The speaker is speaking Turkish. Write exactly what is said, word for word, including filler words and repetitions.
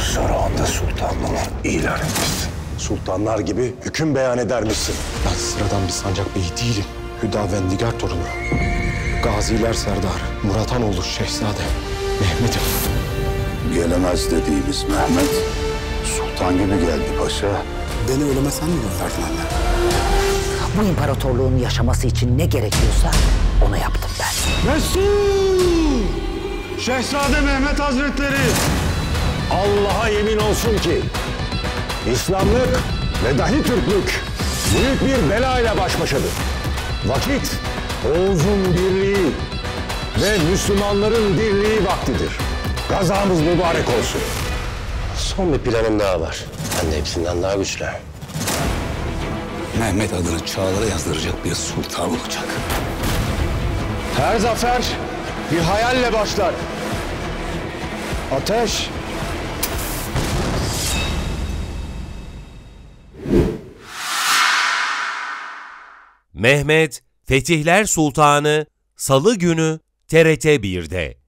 Sarayında sultanlığı ilan etmişsin. Sultanlar gibi hüküm beyan edermişsin. Ben sıradan bir sancak beyi değilim. Hüdavendigar torunu. Gaziler Serdarı, Muratanoğlu Şehzade, Mehmet'im. Gelemez dediğimiz Mehmet, sultan gibi geldi paşa. Beni ölüme sen mi gönderdin anne? Bu imparatorluğun yaşaması için ne gerekiyorsa onu yaptım ben. Mesut! Şehzade Mehmet Hazretleri! Allah'a yemin olsun ki İslamlık ve dahi Türklük büyük bir bela ile baş başadır. Vakit Oğuz'un birliği ve Müslümanların dirliği vaktidir. Gazamız mübarek olsun. Son bir planım daha var. Ben de hepsinden daha güçlü. Mehmet adını çağlara yazdıracak bir sultan olacak. Her zafer bir hayalle başlar. Ateş Mehmet Fetihler Sultanı Salı günü T R T bir'de.